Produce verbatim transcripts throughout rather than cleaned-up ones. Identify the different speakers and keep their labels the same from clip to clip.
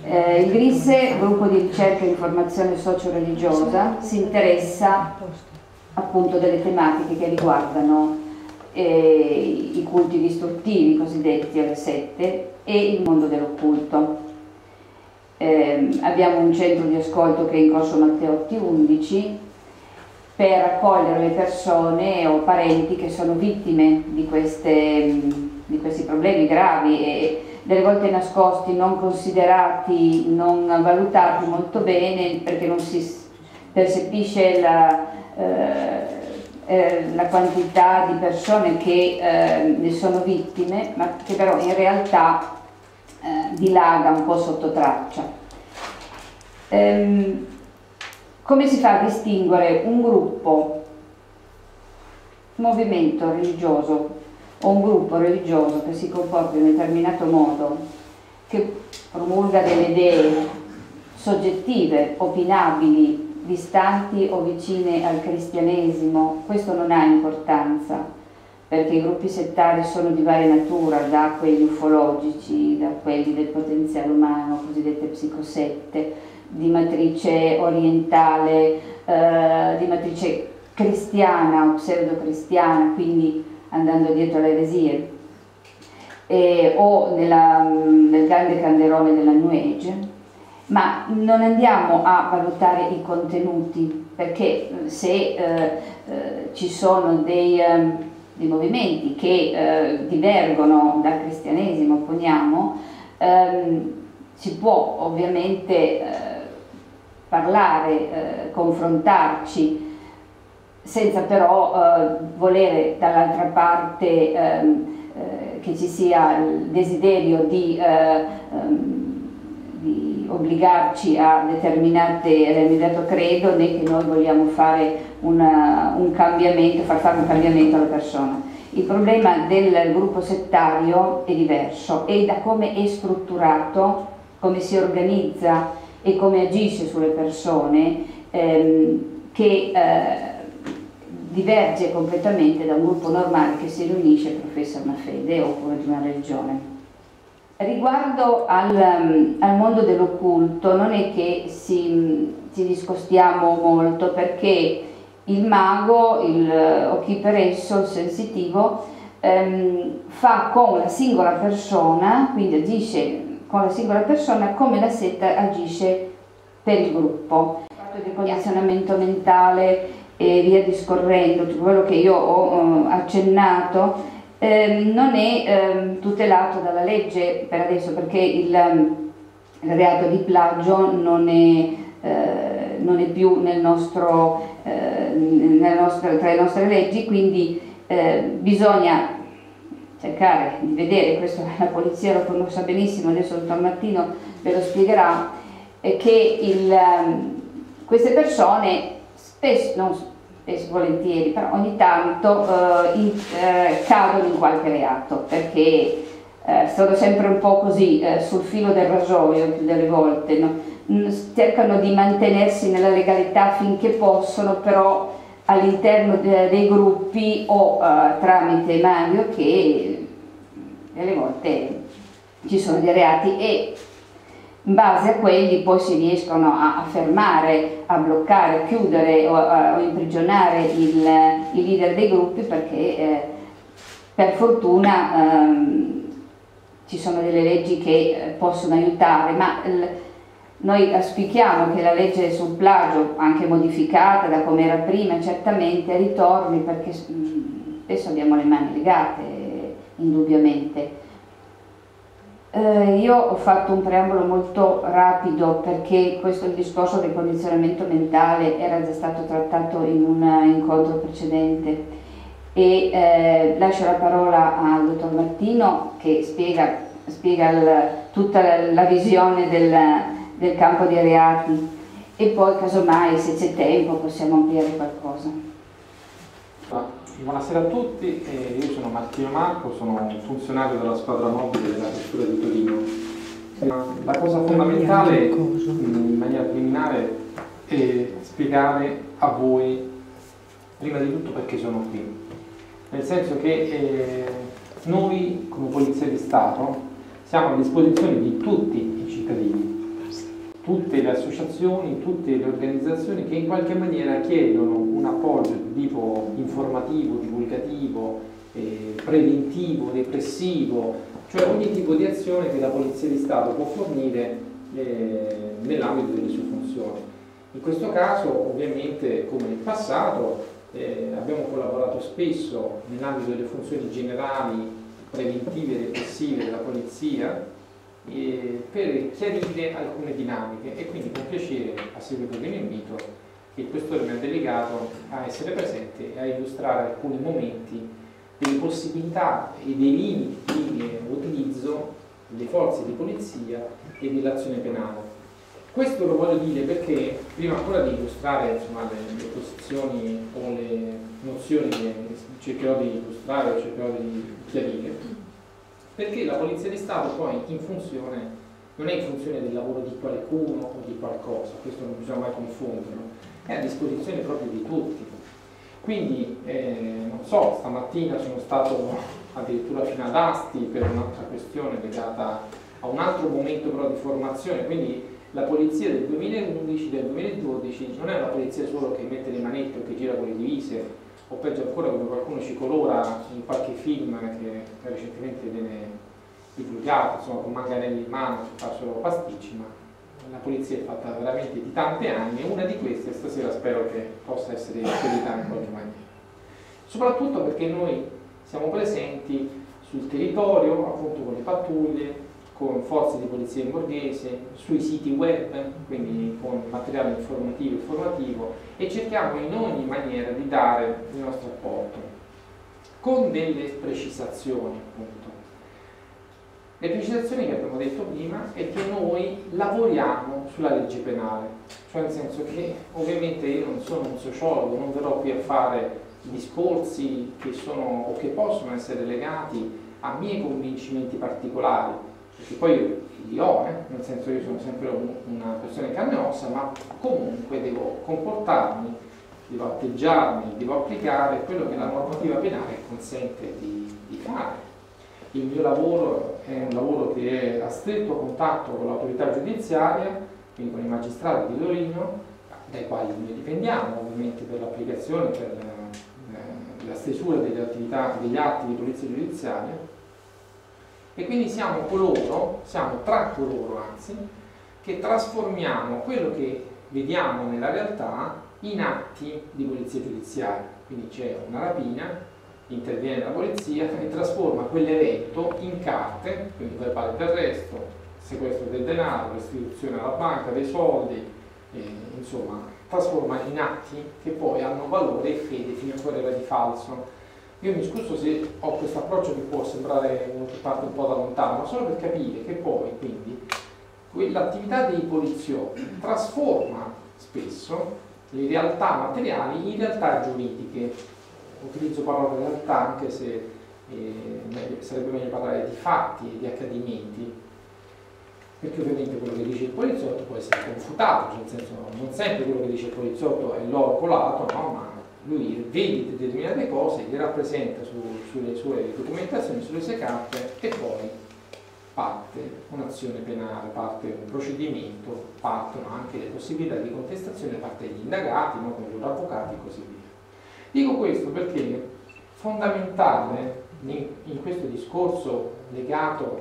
Speaker 1: Eh, il GRISSE, gruppo di ricerca e informazione socio-religiosa, si interessa appunto delle tematiche che riguardano eh, i culti distruttivi cosiddetti alle sette e il mondo dell'occulto. Eh, abbiamo un centro di ascolto che è in corso Matteotti undici per accogliere le persone o parenti che sono vittime di, queste, di questi problemi gravi e delle volte nascosti, non considerati, non valutati molto bene, perché non si percepisce la, eh, eh, la quantità di persone che eh, ne sono vittime, ma che però in realtà eh, dilaga un po' sotto traccia. Ehm, come si fa a distinguere un gruppo, un movimento religioso o un gruppo religioso che si comporta in un determinato modo, che promulga delle idee soggettive, opinabili, distanti o vicine al cristianesimo? Questo non ha importanza, perché i gruppi settari sono di varia natura, da quelli ufologici, da quelli del potenziale umano, cosiddette psicosette, di matrice orientale, eh, di matrice cristiana o pseudo-cristiana, quindi andando dietro alle eresie, eh, o nella, nel grande calderone della New Age, ma non andiamo a valutare i contenuti, perché se eh, eh, ci sono dei, eh, dei movimenti che eh, divergono dal cristianesimo, poniamo, ehm, si può ovviamente eh, parlare, eh, confrontarci, senza però eh, volere dall'altra parte ehm, eh, che ci sia il desiderio di, eh, ehm, di obbligarci a determinate, determinato credo, né che noi vogliamo fare una, un cambiamento, far fare un cambiamento alla persona. Il problema del gruppo settario è diverso e da come è strutturato, come si organizza e come agisce sulle persone, ehm, che eh, diverge completamente da un gruppo normale che si riunisce e professa una fede oppure di una religione. Riguardo al, al mondo dell'occulto non è che si, ci discostiamo molto, perché il mago, il, o chi per esso, il sensitivo, ehm, fa con la singola persona, quindi agisce con la singola persona come la setta agisce per il gruppo. Il fatto del condizionamento mentale e via discorrendo, tutto quello che io ho uh, accennato, eh, non è eh, tutelato dalla legge per adesso, perché il, um, il reato di plagio non è, eh, non è più nel nostro, eh, nelle nostre, tra le nostre leggi, quindi eh, bisogna cercare di vedere, questo la polizia lo conosce benissimo, adesso il dottor Martino ve lo spiegherà, eh, che il, um, queste persone spesso, non spesso volentieri, però ogni tanto eh, in, eh, cadono in qualche reato, perché eh, sono sempre un po' così eh, sul filo del rasoio più delle volte, no? Cercano di mantenersi nella legalità finché possono, però all'interno de dei gruppi o eh, tramite Mario, che delle volte ci sono dei reati e in base a quelli poi si riescono a, a fermare, a bloccare, a chiudere o a, a imprigionare il, i leader dei gruppi, perché eh, per fortuna ehm, ci sono delle leggi che eh, possono aiutare, ma il, noi auspichiamo che la legge sul plagio, anche modificata da come era prima, certamente ritorni, perché mh, spesso abbiamo le mani legate, indubbiamente. Eh, io ho fatto un preambolo molto rapido, perché questo il discorso del condizionamento mentale era già stato trattato in un incontro precedente e eh, lascio la parola al dottor Martino, che spiega, spiega il, tutta la, la visione del, del campo dei reati, e poi casomai, se c'è tempo, possiamo ampliare qualcosa.
Speaker 2: Buonasera a tutti, eh, io sono Martino Marco, sono un funzionario della squadra mobile della questura di Torino. Eh, la cosa fondamentale, in maniera preliminare, è spiegare a voi, prima di tutto, perché sono qui. Nel senso che eh, noi, come Polizia di Stato, siamo a disposizione di tutti i cittadini, tutte le associazioni, tutte le organizzazioni che in qualche maniera chiedono un appoggio di tipo informativo, divulgativo, eh, preventivo, repressivo, cioè ogni tipo di azione che la Polizia di Stato può fornire eh, nell'ambito delle sue funzioni. In questo caso, ovviamente, come nel passato, eh, abbiamo collaborato spesso nell'ambito delle funzioni generali, preventive e repressive della Polizia, eh, per chiarire alcune dinamiche, e quindi con piacere, a seguito dell'invito, il Questore mi ha delegato a essere presente e a illustrare alcuni momenti delle possibilità e dei limiti di utilizzo delle forze di polizia e dell'azione penale. Questo lo voglio dire perché, prima ancora di illustrare insomma, le, le posizioni o le nozioni che cercherò di illustrare o cercherò di chiarire, perché la Polizia di Stato poi in funzione, non è in funzione del lavoro di qualcuno o di qualcosa, questo non bisogna mai confonderlo, è a disposizione proprio di tutti. Quindi, eh, non so, stamattina sono stato addirittura fino ad Asti per un'altra questione legata a un altro momento però di formazione, quindi la polizia del duemilaundici, del duemiladodici non è una polizia solo che mette le manette o che gira con le divise, o peggio ancora come qualcuno ci colora in qualche film che recentemente viene divulgato, insomma con manganelli in mano, ci fa solo pasticci, ma la polizia è fatta veramente di tanti anni e una di queste stasera spero che possa essere chiarita in qualche maniera. Soprattutto perché noi siamo presenti sul territorio, appunto con le pattuglie, con forze di polizia in borghese, sui siti web, quindi con materiale informativo e formativo, e cerchiamo in ogni maniera di dare il nostro apporto, con delle precisazioni appunto. Le precisazioni che abbiamo detto prima è che noi lavoriamo sulla legge penale, cioè nel senso che ovviamente io non sono un sociologo, non verrò qui a fare discorsi che sono o che possono essere legati a miei convincimenti particolari, perché poi io li ho, eh? Nel senso che io sono sempre un, una persona in carne e ossa, ma comunque devo comportarmi, devo atteggiarmi, devo applicare quello che la normativa penale consente di, di fare. Il mio lavoro è un lavoro che è a stretto contatto con l'autorità giudiziaria, quindi con i magistrati di Torino, dai quali noi dipendiamo ovviamente per l'applicazione, per eh, la stesura delle attività, degli atti di polizia giudiziaria, e quindi siamo coloro, siamo tra coloro anzi, che trasformiamo quello che vediamo nella realtà in atti di polizia giudiziaria. Quindi c'è una rapina, interviene la polizia e trasforma quell'evento in carte, quindi verbale d'arresto, sequestro del denaro, restituzione alla banca dei soldi, eh, insomma, trasforma in atti che poi hanno valore e fede fino a querela di falso. Io mi scuso se ho questo approccio che può sembrare uno che parte un po' da lontano, ma solo per capire che poi, quindi, quell'attività dei poliziotti trasforma spesso le realtà materiali in realtà giuridiche. Utilizzo parola realtà anche se eh, sarebbe meglio parlare di fatti e di accadimenti, perché ovviamente quello che dice il poliziotto può essere confutato, cioè nel senso non sempre quello che dice il poliziotto è l'oro colato, no? Ma lui vede determinate cose, le rappresenta su, sulle sue documentazioni, sulle sue carte, e poi parte un'azione penale, parte un procedimento, partono anche le possibilità di contestazione da parte degli indagati, no? Con i loro avvocati e così via. Dico questo perché fondamentale in, in questo discorso legato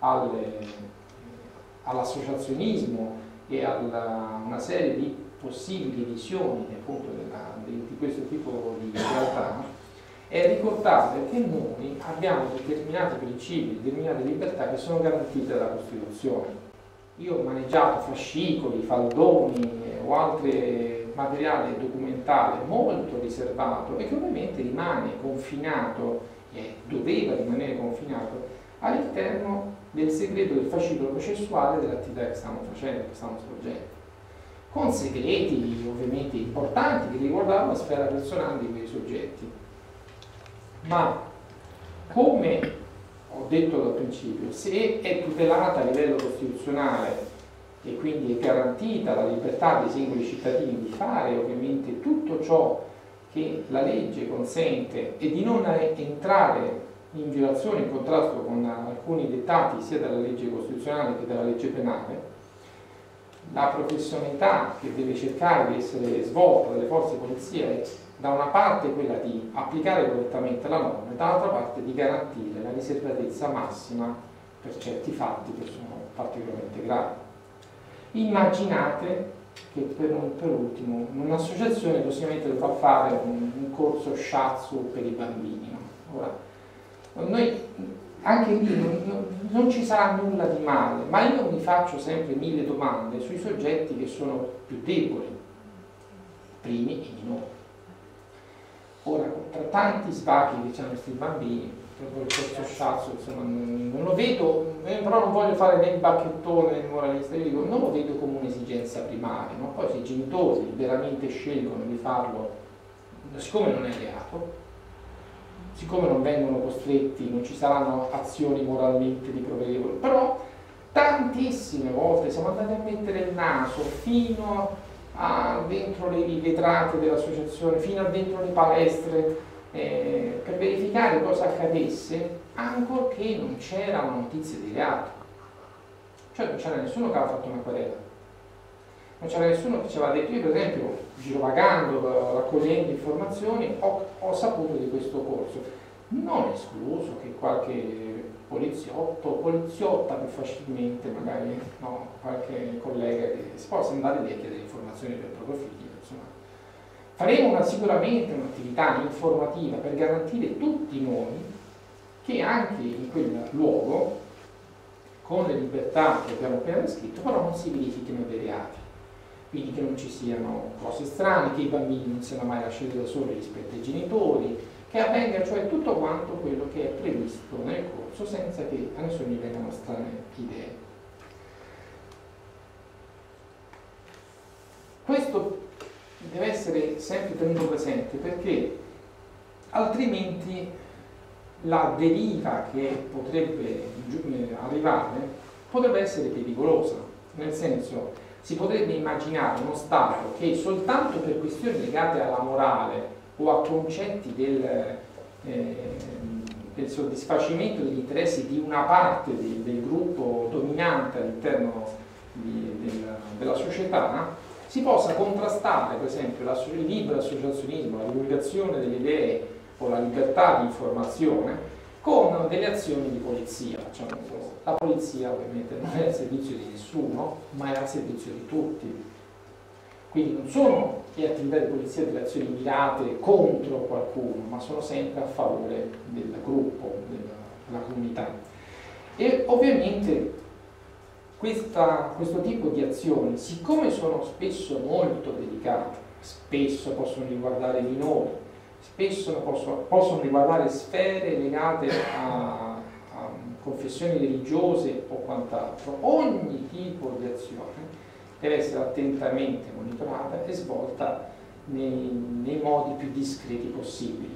Speaker 2: all'associazionismo e a una serie di possibili visioni appunto della, di, di questo tipo di realtà è ricordare che noi abbiamo determinati principi, determinate libertà che sono garantite dalla Costituzione. Io ho maneggiato fascicoli, faldoni o altri materiale documentale molto riservato e che ovviamente rimane confinato e doveva rimanere confinato all'interno del segreto del fascicolo processuale dell'attività che stiamo facendo, che stiamo svolgendo, con segreti ovviamente importanti che riguardavano la sfera personale di quei soggetti. Ma come ho detto dal principio, se è tutelata a livello costituzionale e quindi è garantita la libertà dei singoli cittadini di fare ovviamente tutto ciò che la legge consente e di non entrare in violazione, in contrasto con alcuni dettati sia della legge costituzionale che della legge penale, la professionalità che deve cercare di essere svolta dalle forze di polizia è da una parte quella di applicare correttamente la norma e dall'altra parte di garantire la riservatezza massima per certi fatti che sono particolarmente gravi. Immaginate che per, per ultimo un'associazione possibilmente dovrà fare un, un corso shiatsu per i bambini. No? Ora, noi anche lì non, non, non ci sarà nulla di male, ma io mi faccio sempre mille domande sui soggetti che sono più deboli, primi e minori. Ora, tra tanti sbagli che hanno questi bambini, proprio il corso shiatsu, insomma, non, non lo vedo, però non voglio fare né il bacchettone né il moralista, io dico, non lo vedo come un'esigenza primaria, no? Poi se i genitori liberamente scelgono di farlo, siccome non è reato, siccome non vengono costretti, non ci saranno azioni moralmente riprovevoli, però tantissime volte siamo andati a mettere il naso fino a dentro le vetrate dell'associazione, fino a dentro le palestre, eh, per verificare cosa accadesse, ancorché non c'erano notizie di reato. Cioè non c'era nessuno che aveva fatto una querela, non c'era nessuno che ci aveva detto. Io per esempio, girovagando, raccogliendo informazioni, ho, ho saputo di questo corso, non escluso che qualche poliziotto o poliziotta più facilmente, magari no, qualche collega che si possa andare lì a chiedere informazioni per il proprio figlio, insomma. Faremo una, sicuramente un'attività informativa per garantire tutti noi che anche in quel luogo, con le libertà che abbiamo appena descritto, però non si verifichino dei reati. Quindi che non ci siano cose strane, che i bambini non siano mai lasciati da soli rispetto ai genitori, che avvenga cioè tutto quanto quello che è previsto nel corso senza che a nessuno gli vengano strane idee. Questo deve essere sempre tenuto presente perché altrimenti la deriva che potrebbe arrivare potrebbe essere pericolosa, nel senso si potrebbe immaginare uno Stato che soltanto per questioni legate alla morale o a concetti del, eh, del soddisfacimento degli interessi di una parte di, del gruppo dominante all'interno di, del, della società si possa contrastare per esempio la, il libero associazionismo, la divulgazione delle idee o la libertà di informazione con delle azioni di polizia. Cioè, la polizia ovviamente non è al servizio di nessuno, ma è al servizio di tutti. Quindi non sono le attività di polizia delle azioni mirate contro qualcuno, ma sono sempre a favore del gruppo, della, della comunità. E ovviamente questa, questo tipo di azioni, siccome sono spesso molto delicate, spesso possono riguardare minori, spesso possono, possono riguardare sfere legate a, a confessioni religiose o quant'altro, ogni tipo di azione deve essere attentamente monitorata e svolta nei, nei modi più discreti possibili.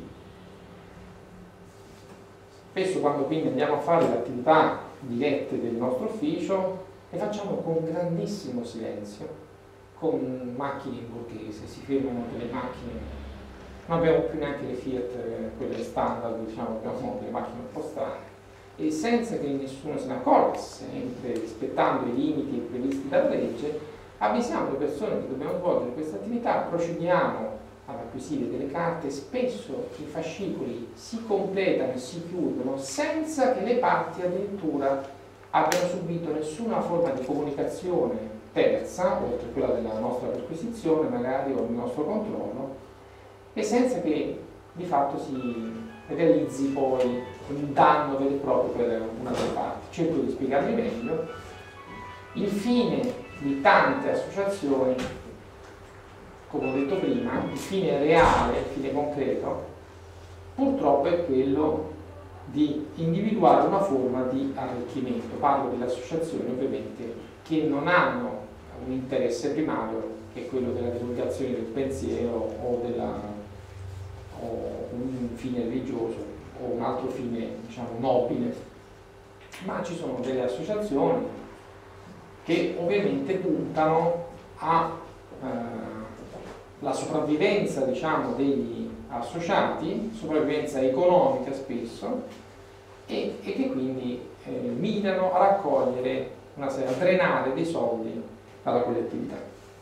Speaker 2: Spesso quando quindi andiamo a fare le attività dirette del nostro ufficio le facciamo con grandissimo silenzio, con macchine in borghese, si fermano delle macchine, non abbiamo più neanche le Fiat, quelle standard, diciamo, abbiamo delle macchine un po' strane, e senza che nessuno se ne accorga, sempre rispettando i limiti previsti dalla legge, avvisiamo le persone che dobbiamo svolgere questa attività, procediamo ad acquisire delle carte, spesso i fascicoli si completano e si chiudono senza che le parti addirittura abbiano subito nessuna forma di comunicazione terza, oltre a quella della nostra perquisizione magari o del nostro controllo, e senza che di fatto si realizzi poi un danno vero e proprio per una delle parti. Cerco di spiegarvi meglio. Il fine di tante associazioni, come ho detto prima, il fine reale, il fine concreto, purtroppo è quello di individuare una forma di arricchimento. Parlo delle associazioni ovviamente che non hanno un interesse primario, che è quello della divulgazione del pensiero o, della, o un fine religioso o un altro fine, diciamo, nobile, ma ci sono delle associazioni che ovviamente puntano alla eh, sopravvivenza, diciamo, degli associati, sopravvivenza economica spesso, e, e che quindi eh, mirano a raccogliere una serie, a drenare dei soldi dalla collettività.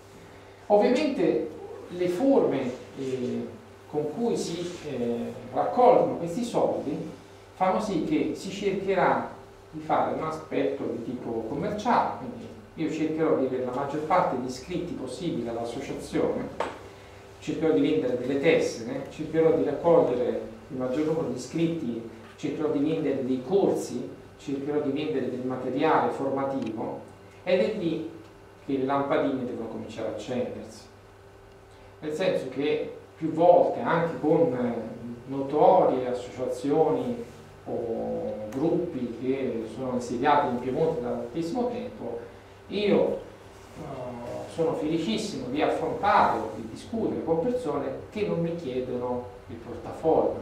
Speaker 2: Ovviamente le forme eh, con cui si eh, raccolgono questi soldi fanno sì che si cercherà di fare un aspetto di tipo commerciale, quindi io cercherò di avere la maggior parte di iscritti possibile all'associazione, cercherò di vendere delle tessere, cercherò di raccogliere il maggior numero di iscritti, cercherò di vendere dei corsi, cercherò di vendere del materiale formativo, ed è lì che le lampadine devono cominciare a accendersi. Nel senso che più volte, anche con notorie associazioni o gruppi che sono insediati in Piemonte da tantissimo tempo, io uh, sono felicissimo di affrontare o di discutere con persone che non mi chiedono il portafoglio,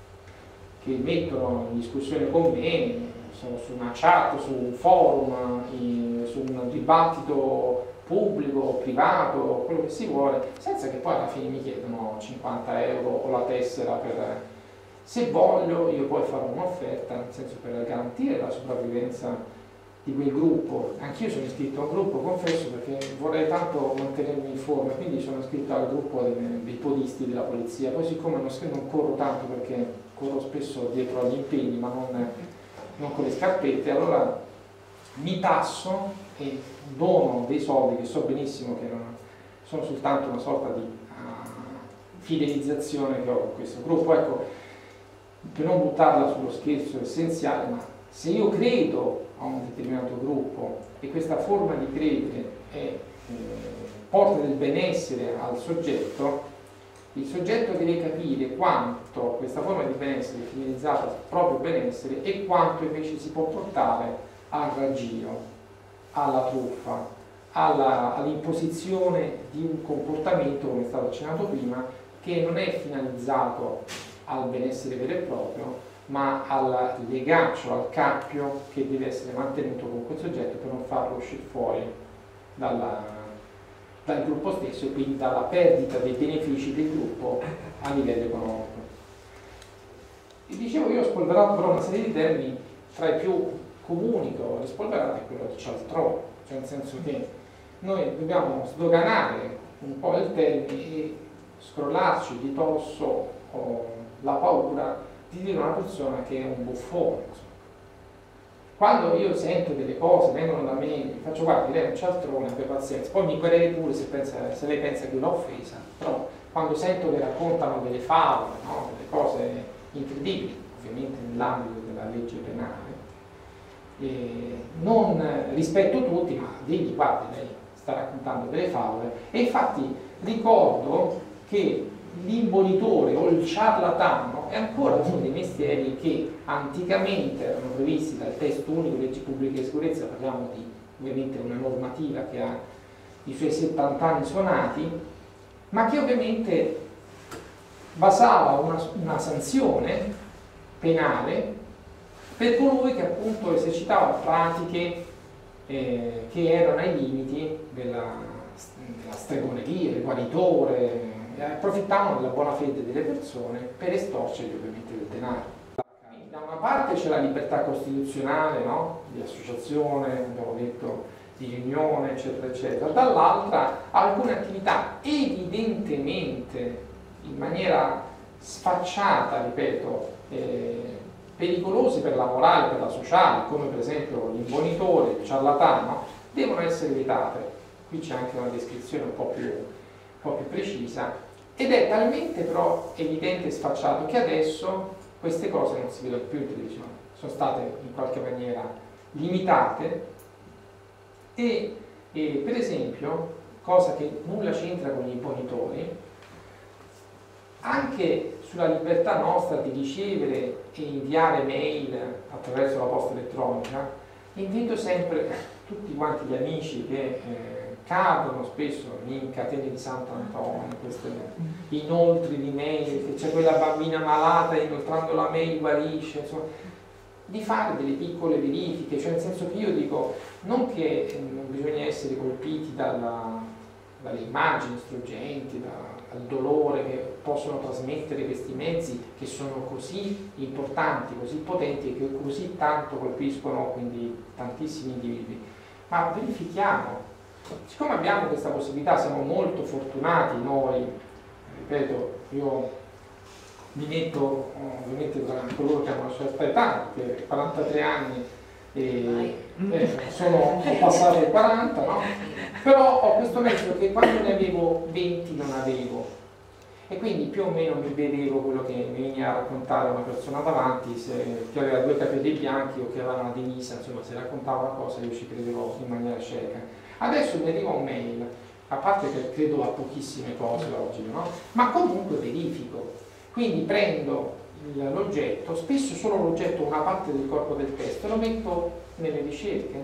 Speaker 2: che mettono in discussione con me, sono su una chat, su un forum, in, su un dibattito pubblico, privato, quello che si vuole, senza che poi alla fine mi chiedono cinquanta euro o la tessera per... Se voglio io poi farò un'offerta, nel senso per garantire la sopravvivenza di quel gruppo. Anch'io sono iscritto a un gruppo, confesso, perché vorrei tanto mantenermi in forma, quindi sono iscritto al gruppo dei, dei podisti della polizia. Poi siccome non, non corro tanto, perché corro spesso dietro agli impegni, ma non, non con le scarpette, allora mi tasso e dono dei soldi che so benissimo che non, sono soltanto una sorta di uh, fidelizzazione che ho con questo gruppo. Ecco, per non buttarla sullo scherzo essenziale, ma se io credo a un determinato gruppo e questa forma di credere è, eh, porta del benessere al soggetto, il soggetto deve capire quanto questa forma di benessere è finalizzata al proprio benessere e quanto invece si può portare al raggio, alla truffa, all'imposizione di un comportamento, come è stato accennato prima, che non è finalizzato al benessere vero e proprio, ma al legaccio, al cappio che deve essere mantenuto con quel soggetto per non farlo uscire fuori dalla, dal gruppo stesso e quindi dalla perdita dei benefici del gruppo a livello economico. E dicevo, io ho spolverato però una serie di termini, tra i più comuni che ho rispolverato è quello del cialtrone, cioè nel senso che noi dobbiamo sdoganare un po' il termine e scrollarci di dosso o la paura di dire a una persona che è un buffone. Quando io sento delle cose, vengono da me, faccio guardi, lei è un cialtrone, abbia pazienza, poi mi quereli pure se, pensa, se lei pensa che l'ho offesa, però quando sento che raccontano delle favole, no? Delle cose incredibili, ovviamente nell'ambito della legge penale, eh, non rispetto tutti, ma digli guardi, lei sta raccontando delle favole, e infatti ricordo che l'imbonitore o il ciarlatano è ancora uno dei mestieri che anticamente erano previsti dal testo unico di legge pubblica e sicurezza. Parliamo di ovviamente una normativa che ha i suoi settanta anni suonati, ma che ovviamente basava una, una sanzione penale per colui che appunto esercitava pratiche eh, che erano ai limiti della, della stregoneria, del guaritore, approfittavano della buona fede delle persone per estorcergli ovviamente del denaro. Da una parte c'è la libertà costituzionale, no? Di associazione, abbiamo detto, di riunione, eccetera, eccetera. Dall'altra alcune attività evidentemente in maniera sfacciata, ripeto, eh, pericolose per la morale, per la sociale, come per esempio l'imbonitore, il ciarlatano, devono essere evitate. Qui c'è anche una descrizione un po' più, un po' più precisa. Ed è talmente però evidente e sfacciato che adesso queste cose non si vedono più in televisione, sono state in qualche maniera limitate e, e per esempio, cosa che nulla c'entra con gli imponitori, anche sulla libertà nostra di ricevere e inviare mail attraverso la posta elettronica, invito sempre tutti quanti gli amici che eh, cadono spesso in catene di Sant'Antonio, queste inoltri di mail, che c'è quella bambina malata e inoltrando la mail guarisce, insomma, di fare delle piccole verifiche, cioè nel senso che io dico non che non bisogna essere colpiti dalla, dalle immagini struggenti, da, dal dolore che possono trasmettere questi mezzi che sono così importanti, così potenti e che così tanto colpiscono quindi tantissimi individui, ma verifichiamo
Speaker 3: Siccome abbiamo questa possibilità, siamo molto fortunati noi, ripeto, io mi metto ovviamente tra coloro che hanno una certa età, perché quarantatré anni e eh, sono, ho passato i quaranta, no? Però ho questo mezzo che quando ne avevo venti non avevo, e quindi più o meno mi vedevo quello che mi veniva a raccontare una persona davanti, se, che aveva due capelli bianchi o che aveva una divisa, insomma, se raccontava una cosa io ci credevo in maniera cieca. Adesso mi arriva un mail, a parte che credo a pochissime cose oggi, no? Ma comunque verifico, quindi prendo l'oggetto, spesso solo l'oggetto, una parte del corpo del testo, lo metto nelle ricerche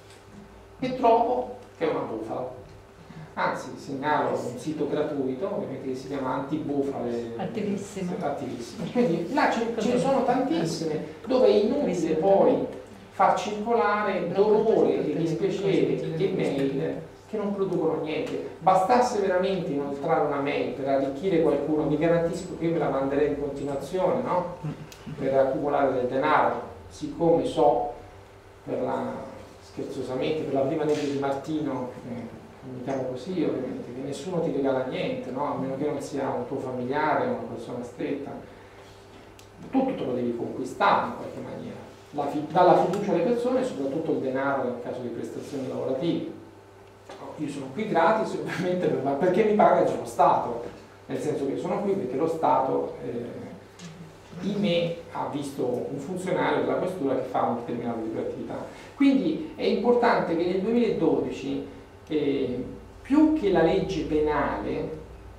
Speaker 3: e trovo che è una bufala. Anzi, segnalo un sito gratuito, ovviamente, che si chiama Antibufale.
Speaker 4: Attivissimo.
Speaker 3: Attivissimo. Quindi là ce, ce ne sono tantissime, dove è inutile poi far circolare dolore e dispiacere di mail che non producono niente. Bastasse veramente inoltrare una mail per arricchire qualcuno, vi garantisco che io me la manderei in continuazione, no? Per accumulare del denaro, siccome so, per la, scherzosamente, per la prima legge di Martino, eh, diciamo così, ovviamente, che nessuno ti regala niente, no? A meno che non sia un tuo familiare o una persona stretta, tutto te lo devi conquistare in qualche maniera, la fi dalla fiducia alle persone e soprattutto il denaro nel caso di prestazioni lavorative. Io sono qui gratis ovviamente per, perché mi paga già lo Stato, nel senso che sono qui perché lo Stato eh, in me ha visto un funzionario della questura che fa un determinato tipo di attività. Quindi è importante che nel duemiladodici Eh, più che la legge penale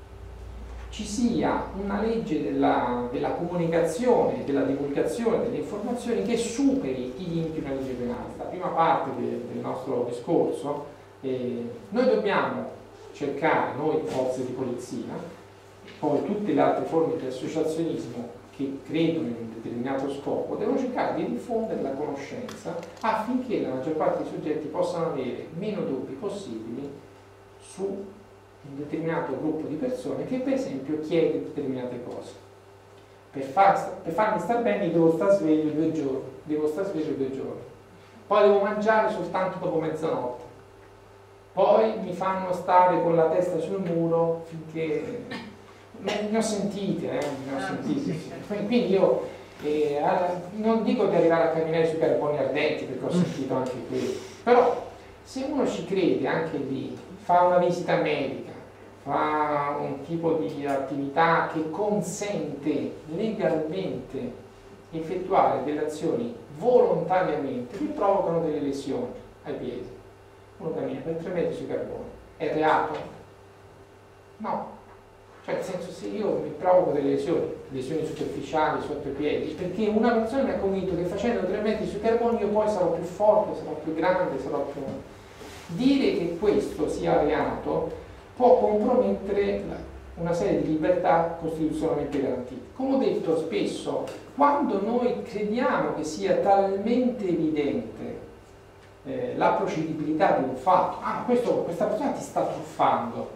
Speaker 3: ci sia una legge della, della comunicazione, della divulgazione delle informazioni che superi i limiti di una legge penale. La prima parte de, del nostro discorso, eh, noi dobbiamo cercare, noi forze di polizia, poi tutte le altre forme di associazionismo che credono in un determinato scopo, devono cercare di diffondere la conoscenza affinché la maggior parte dei soggetti possano avere meno dubbi possibili su un determinato gruppo di persone che per esempio chiede determinate cose. Per, far, per farmi star bene devo stare sveglio due giorni, devo stare sveglio due giorni, poi devo mangiare soltanto dopo mezzanotte, poi mi fanno stare con la testa sul muro finché... Ne ho sentite, eh, ne ho sentite. Quindi io eh, non dico di arrivare a camminare sui carboni ardenti, perché ho sentito anche quello, però se uno ci crede anche lì, fa una visita medica, fa un tipo di attività che consente legalmente di effettuare delle azioni volontariamente che provocano delle lesioni ai piedi, uno cammina per tre metri sui carboni, è reato? No. Cioè, nel senso, se io mi provoco delle lesioni, lesioni superficiali sotto i piedi, perché una persona mi ha convinto che facendo tre metri sui carboni io poi sarò più forte, sarò più grande, sarò più... Dire che questo sia reato può compromettere una serie di libertà costituzionalmente garantite. Come ho detto spesso, quando noi crediamo che sia talmente evidente eh, la procedibilità di un fatto, ah, questo, questa persona ti sta truffando,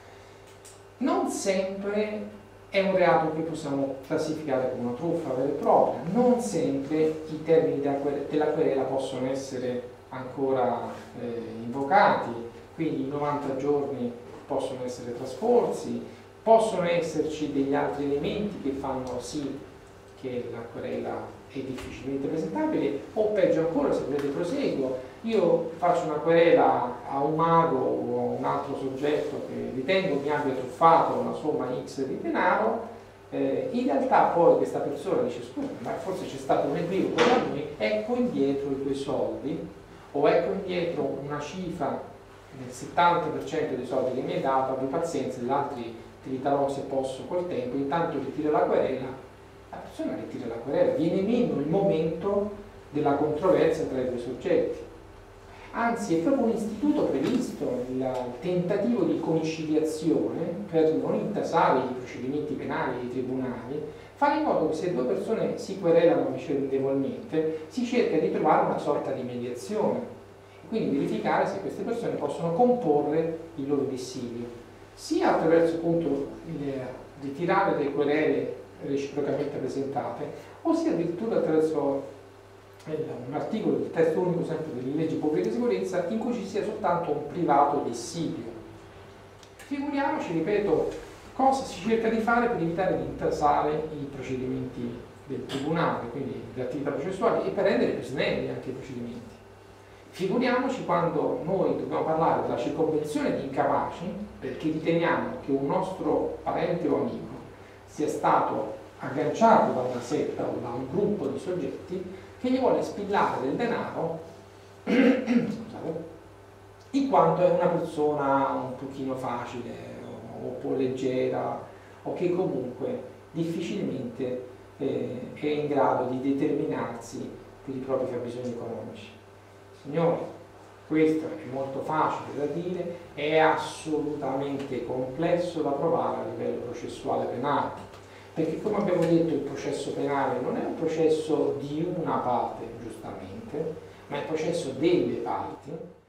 Speaker 3: non sempre è un reato che possiamo classificare come una truffa vera e propria, non sempre i termini della querela possono essere ancora eh, invocati, quindi i novanta giorni possono essere trascorsi, possono esserci degli altri elementi che fanno sì che la querela è difficilmente presentabile, o peggio ancora, se volete proseguo, io faccio una querela a un mago o a un altro soggetto che ritengo mi abbia truffato una somma X di denaro, eh, in realtà poi questa persona dice scusa, ma forse c'è stato un equivoco da noi, ecco indietro i tuoi soldi, o ecco indietro una cifra del settanta per cento dei soldi che mi hai dato, abbi pazienza, gli altri ti li darò se posso col tempo, intanto ritiro la querela. La persona ritira la querela, viene meno il momento della controversia tra i due soggetti. Anzi, è proprio un istituto previsto, il tentativo di conciliazione per non intasare i procedimenti penali dei tribunali, fare in modo che se due persone si querelano vicendevolmente, si cerca di trovare una sorta di mediazione, quindi verificare se queste persone possono comporre il loro dissidio, sia attraverso appunto il ritirare le querele reciprocamente presentate, o sia addirittura attraverso un articolo del testo unico sempre delle leggi di pubblica sicurezza in cui ci sia soltanto un privato dissidio. Figuriamoci, ripeto, cosa si cerca di fare per evitare di intasare i procedimenti del tribunale, quindi le attività processuali, e per rendere più snelli anche i procedimenti. Figuriamoci quando noi dobbiamo parlare della circonvenzione di incapaci perché riteniamo che un nostro parente o amico sia stato agganciato da una setta o da un gruppo di soggetti che gli vuole spillare del denaro scusate, in quanto è una persona un pochino facile o, o un po' leggera o che comunque difficilmente eh, è in grado di determinarsi per i propri fabbisogni economici. Signori, questo è molto facile da dire, è assolutamente complesso da provare a livello processuale penale, perché come abbiamo detto il processo penale non è un processo di una parte, giustamente, ma è il processo delle parti,